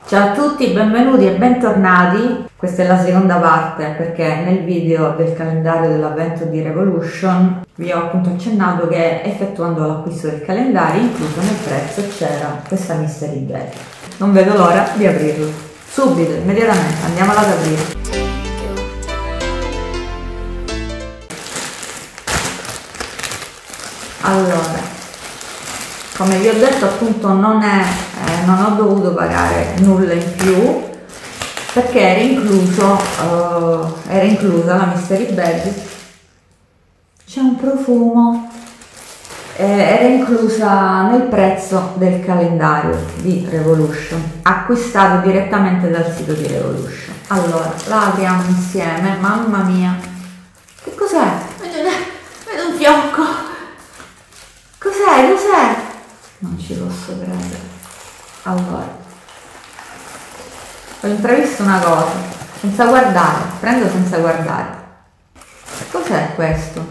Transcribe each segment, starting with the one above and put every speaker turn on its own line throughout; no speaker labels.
Ciao a tutti, benvenuti e bentornati. Questa è la seconda parte perché nel video del calendario dell'avvento di Revolution vi ho appunto accennato che effettuando l'acquisto del calendario incluso nel prezzo c'era questa mystery bag. Non vedo l'ora di aprirlo. Subito, immediatamente, andiamola ad aprire. Allora, come vi ho detto appunto non ho dovuto pagare nulla in più perché era inclusa la mystery bag. C'è un profumo, era inclusa nel prezzo del calendario di Revolution, acquistato direttamente dal sito di Revolution. Allora, la apriamo insieme. Mamma mia, che cos'è? Vedo un fiocco. Cos'è? Cos'è? Non ci posso credere. Allora, ho intravisto una cosa, senza guardare, prendo senza guardare. Cos'è questo?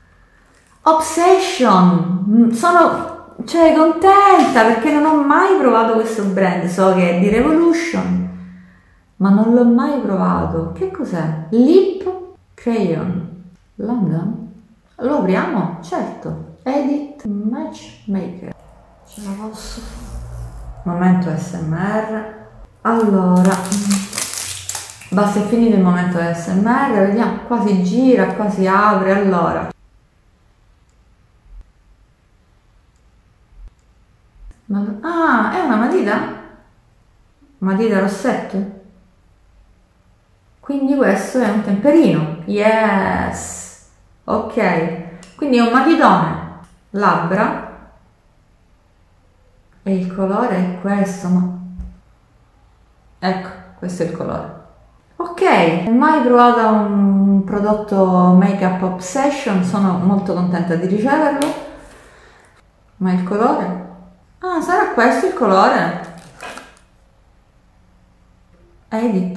Obsession! Sono, contenta perché non ho mai provato questo brand, so che è di Revolution, ma non l'ho mai provato. Che cos'è? Lip Crayon London? Lo apriamo? Certo. Edit Matchmaker. Ce la posso? Momento SMR. Allora, basta, è finito il momento SMR. Vediamo, qua si gira, qua si apre. Allora, è una matita rossetto, quindi questo è un temperino. Yes, ok, quindi è un matitone labbra e il colore è questo, ma ecco, questo è il colore. Ok, mai provato un prodotto Make Up Obsession, sono molto contenta di riceverlo. Ma il colore? Ah, sarà questo il colore? Edit?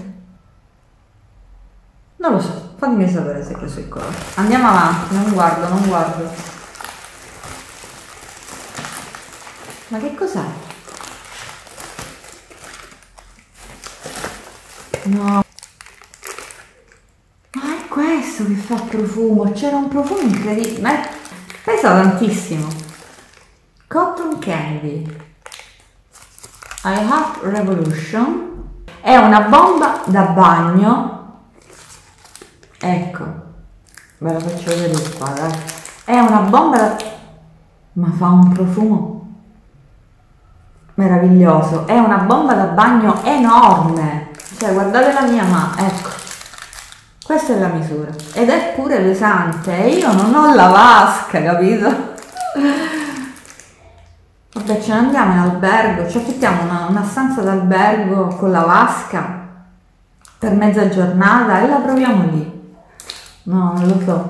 Non lo so, fatemi sapere se questo è il colore. Andiamo avanti, non guardo. Ma che cos'è? No. Ma è questo che fa profumo? C'era un profumo incredibile. Pesa tantissimo. Cotton Candy. I Heart Revolution. È una bomba da bagno. Ecco. Ve la faccio vedere qua, dai. È una bomba da... Ma fa un profumo meraviglioso, è una bomba da bagno enorme, cioè guardate la mia mano, ecco, questa è la misura ed è pure pesante e io non ho la vasca, capito? Vabbè, ce ne andiamo in albergo, ci affittiamo una stanza d'albergo con la vasca per mezza giornata e la proviamo lì. No, non lo so.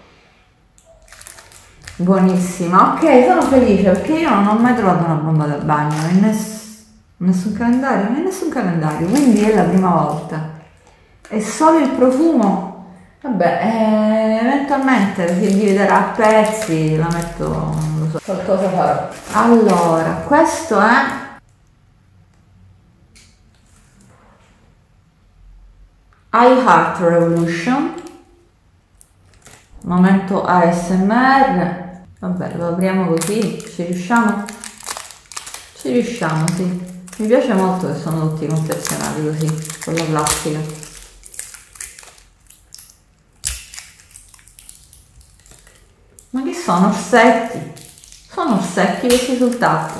Buonissima, ok, sono felice perché io non ho mai trovato una bomba da bagno in nessun calendario, quindi è la prima volta. E solo il profumo, vabbè, eventualmente si dividerà a pezzi, la metto, non lo so, qualcosa farò. Allora, questo è I Heart Revolution, momento ASMR. Vabbè, lo apriamo così, ci riusciamo? Ci riusciamo, sì. Mi piace molto che sono tutti confezionati così, con la plastica. Ma che sono orsetti? Sono orsetti questi sul tappo.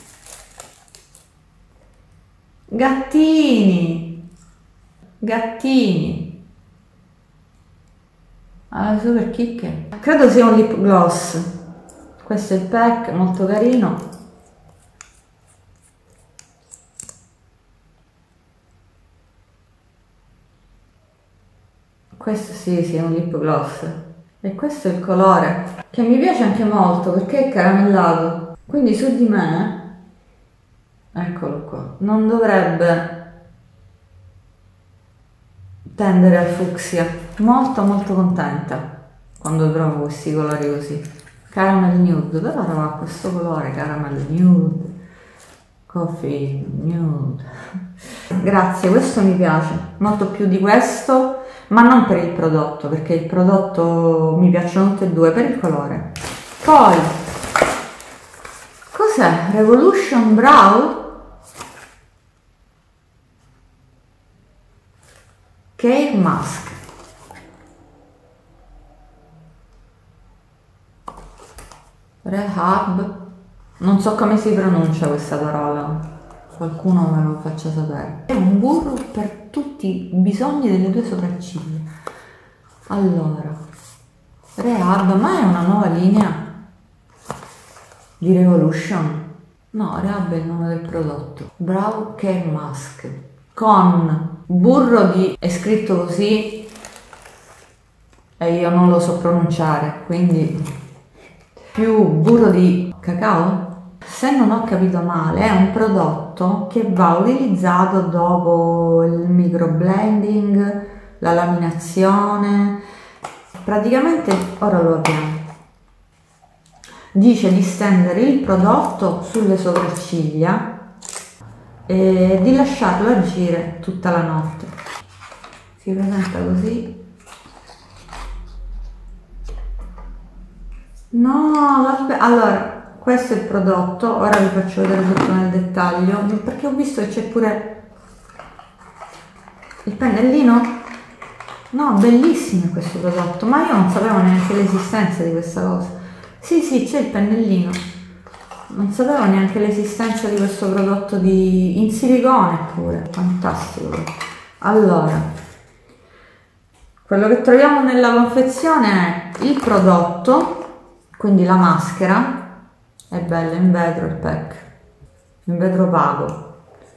Gattini. Gattini. Ah, super chicche. Credo sia un lip gloss. Questo è il pack, molto carino. Questo sì, è un lip gloss. E questo è il colore, che mi piace anche molto perché è caramellato. Quindi su di me, eccolo qua, non dovrebbe tendere al fucsia. Molto contenta quando trovo questi colori così. Caramel nude, però trova questo colore caramel nude, coffee nude. grazie, questo mi piace molto più di questo, ma non per il prodotto, perché il prodotto mi piacciono tutte e due, per il colore. Poi cos'è? Revolution Brow Care Mask. Rehab, non so come si pronuncia questa parola, qualcuno me lo faccia sapere. È un burro per tutti i bisogni delle tue sopracciglia. Allora, Rehab, ma è una nuova linea di Revolution? No, Rehab è il nome del prodotto. Brow Care Mask con burro di, è scritto così e io non lo so pronunciare, quindi più burro di cacao. Se non ho capito male è un prodotto che va utilizzato dopo il microblending, la laminazione. Praticamente ora lo apriamo. Dice di stendere il prodotto sulle sopracciglia e di lasciarlo agire tutta la notte. Si presenta così. No, vabbè, allora questo è il prodotto, ora vi faccio vedere tutto nel dettaglio, perché ho visto che c'è pure il pennellino. No, bellissimo questo prodotto, ma io non sapevo neanche l'esistenza di questa cosa. Sì, c'è il pennellino, non sapevo neanche l'esistenza di questo prodotto in silicone pure, fantastico. Allora, quello che troviamo nella confezione è il prodotto, quindi la maschera, è bella, in vetro il pack, in vetro opaco.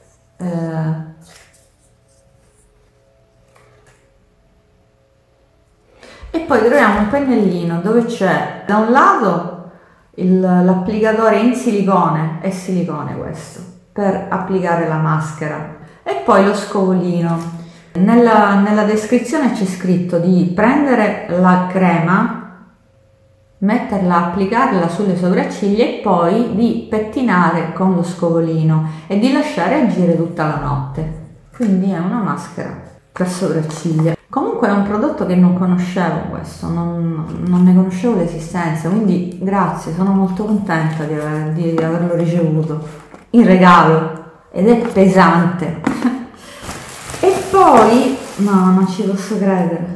E poi troviamo un pennellino dove c'è da un lato l'applicatore in silicone, è silicone questo, per applicare la maschera, e poi lo scovolino. Nella descrizione c'è scritto di prendere la crema, metterla, applicarla sulle sopracciglia e poi di pettinare con lo scovolino e di lasciare agire tutta la notte. Quindi è una maschera per sopracciglia. Comunque è un prodotto che non conoscevo, questo, non ne conoscevo l'esistenza, quindi grazie, sono molto contenta di averlo ricevuto in regalo ed è pesante. E poi, no, non ci posso credere.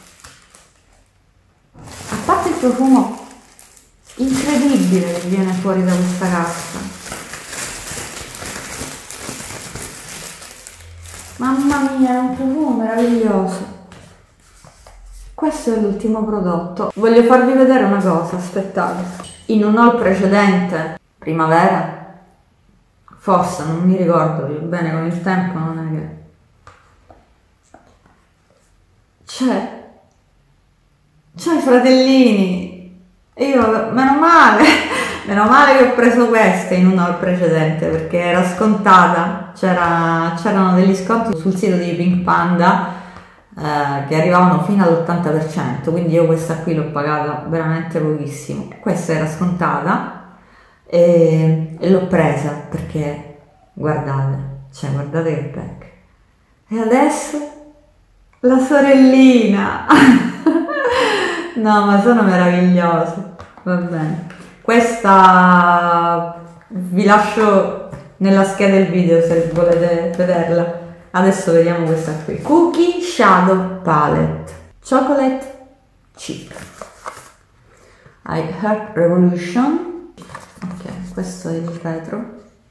A parte il profumo incredibile che viene fuori da questa cassa. Mamma mia, è un profumo meraviglioso. Questo è l'ultimo prodotto. Voglio farvi vedere una cosa, aspettate. In un haul precedente, primavera, forse, non mi ricordo più bene, con il tempo non è che... C'ho i fratellini. E io, meno male che ho preso queste in un haul precedente, perché era scontata. C'erano degli sconti sul sito di Pink Panda che arrivavano fino all'80%, quindi io questa qui l'ho pagata veramente pochissimo. Questa era scontata e l'ho presa perché guardate che pack. E adesso la sorellina. No, ma sono meravigliose. Va bene, questa vi lascio nella scheda del video se volete vederla. Adesso vediamo questa qui, Cookie Shadow Palette Chocolate Chip. I Heart Revolution. Ok, questo è il retro.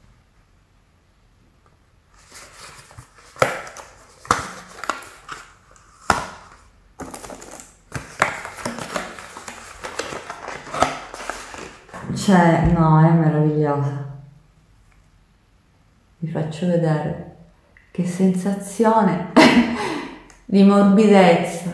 No, è meravigliosa. Vi faccio vedere che sensazione di morbidezza.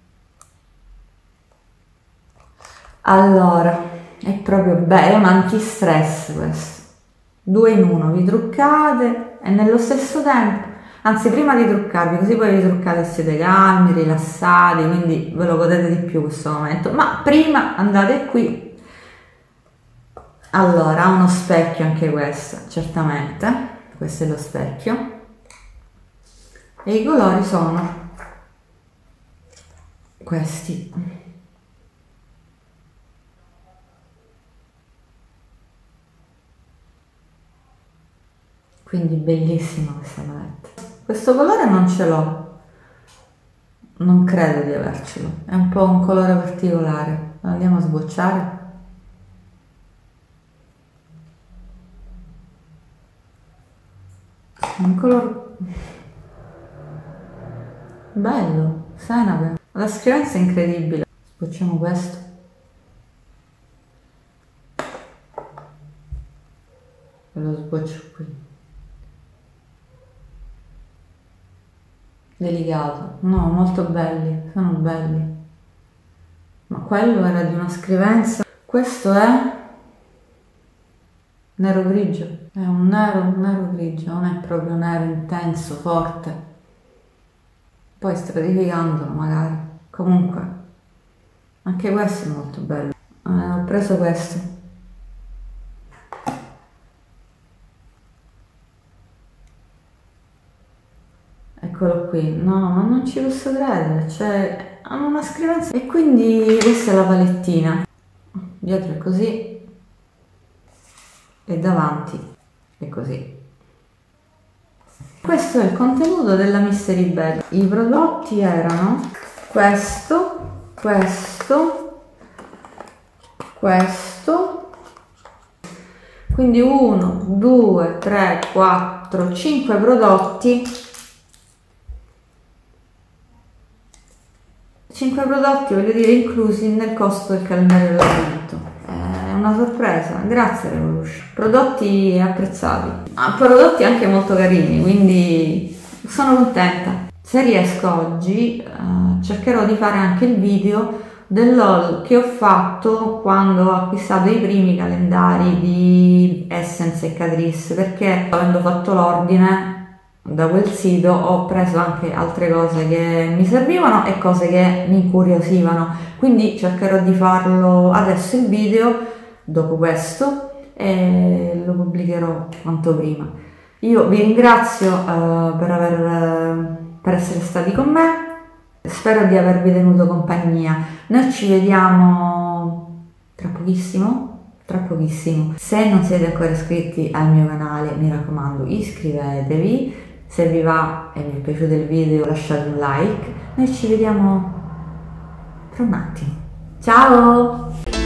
Allora, è proprio bello, è un antistress questo. 2 in 1, vi truccate e nello stesso tempo, anzi prima di truccarvi, così poi vi truccate e siete calmi, rilassati, quindi ve lo godete di più questo momento. Ma prima andate qui. Allora, ha uno specchio anche questa, certamente, questo è lo specchio. e i colori sono questi. Quindi bellissima questa palette. Questo colore non ce l'ho, non credo di avercelo, è un po' un colore particolare. Andiamo a sbocciare. Un colore bello, senape. La scrivenza è incredibile. Sbocciamo questo. E lo sboccio qui. Delicato. No, molto belli, sono belli. Ma quello era di una scrivenza. Questo è nero grigio. È un nero grigio, non è proprio nero intenso, forte. Poi stratificandolo magari. Comunque, anche questo è molto bello. Ho preso questo. Eccolo qui. No, ma non ci posso credere. Cioè, hanno una scrivenza. E quindi questa è la palettina. Dietro è così. E davanti è così. Questo è il contenuto della mystery bag. I prodotti erano questo, quindi 1, 2, 3, 4, 5 prodotti. 5 prodotti, voglio dire, inclusi nel costo del calendario dell'avvento. È una sorpresa, grazie Revolution. Prodotti apprezzati, prodotti anche molto carini, quindi sono contenta. Se riesco oggi cercherò di fare anche il video dell'haul che ho fatto quando ho acquistato i primi calendari di Essence e Catrice, perché avendo fatto l'ordine da quel sito ho preso anche altre cose che mi servivano e cose che mi incuriosivano, quindi cercherò di farlo adesso il video dopo questo e lo pubblicherò quanto prima. Io vi ringrazio per essere stati con me, spero di avervi tenuto compagnia. Noi ci vediamo tra pochissimo. Se non siete ancora iscritti al mio canale, mi raccomando, iscrivetevi. Se vi va e vi è piaciuto il video lasciate un like. Noi ci vediamo tra un attimo. Ciao!